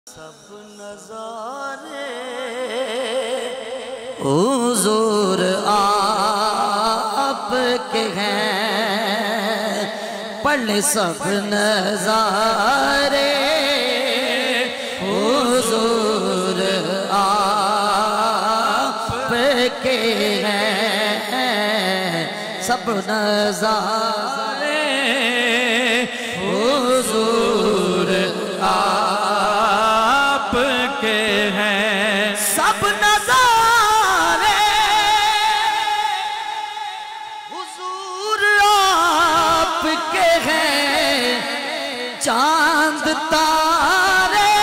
सब नज़ारे हुजूर आपके हैं, पढ़ सब नज़ारे हुजूर आपके हैं, सब नज़ारे हुजूर आपके हैं, सब नज़ारे हुजूर आपके हैं, चांद तारे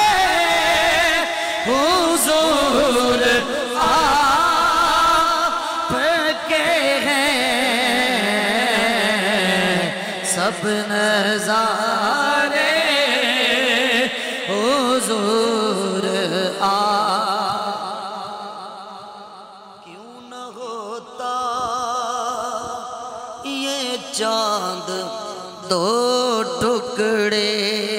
हुजूर आपके हैं, सब नज़ारे हुजूर क्यों न होता ये चांद दो टुकड़े।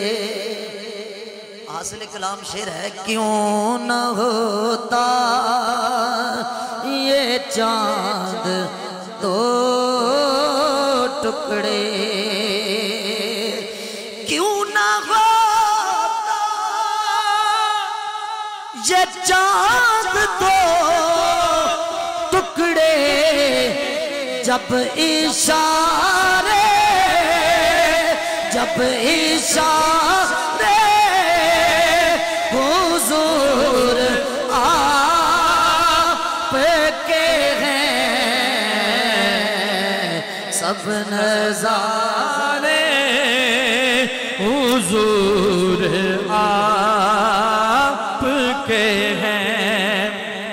हासिल कलाम शेर है, क्यों न होता ये चांद दो टुकड़े, क्यों न होता ये चांद दो टुकड़े, जब इशारे हुजूर आपके हैं, सब नज़ारे हुजूर आपके हैं।